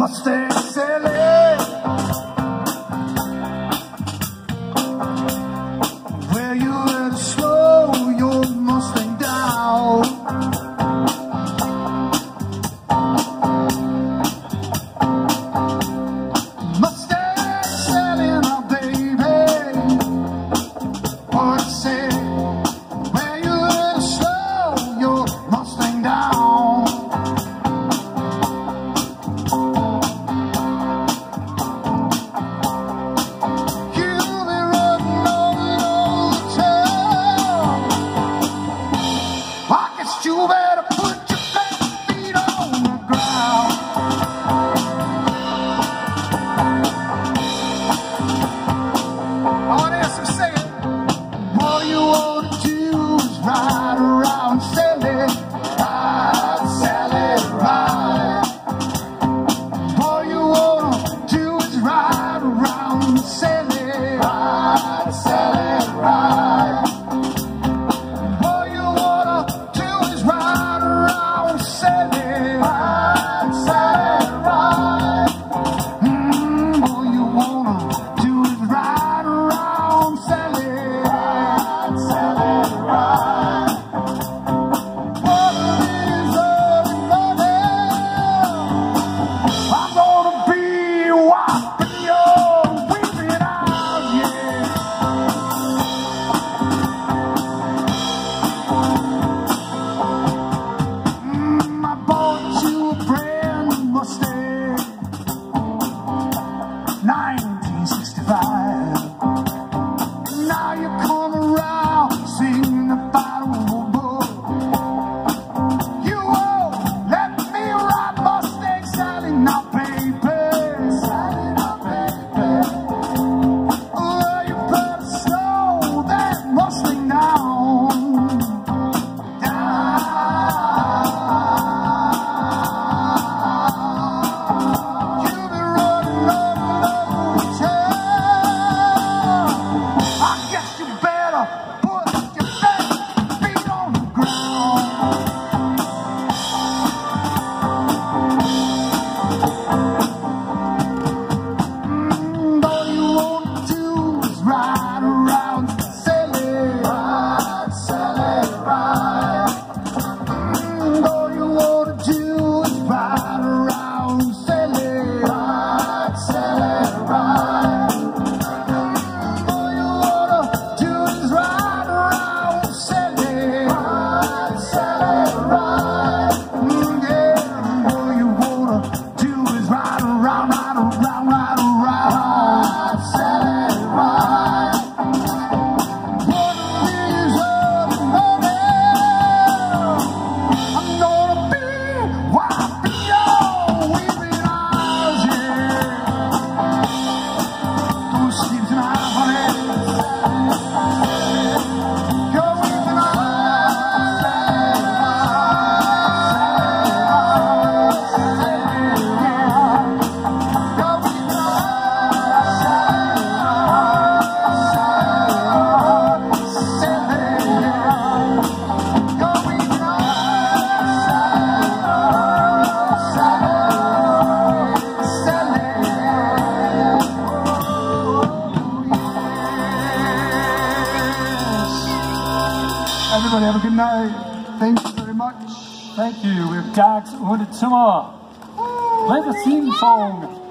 Mustang Sally. Where you had to slow your Mustang down. Mustang Sally, now baby, what it say? Where you had to slow your Mustang down. You better put your back feet on the ground. Oh, there's some saying, all you want to do is ride around Sally, ride, Sally, ride. All you want to do is ride around Sally, ride, Sally, ride. Mustang 1965. Now you come around singing about a boy. You won't let me ride Mustang Sally, now baby, Sally, now baby. Oh, you better slow that Mustang down, down. Everybody have a good night. Thank you very much. Thank you. We have Dax und Zimmer. Play the theme song.